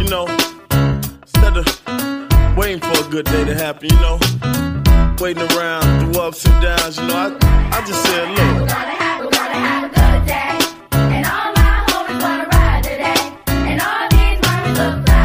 you know, instead of waiting for a good day to happen, you know, waiting around through ups and downs, you know, I just said, look. We're gonna have a good day, and all my homies wanna ride today, and all these mommies look like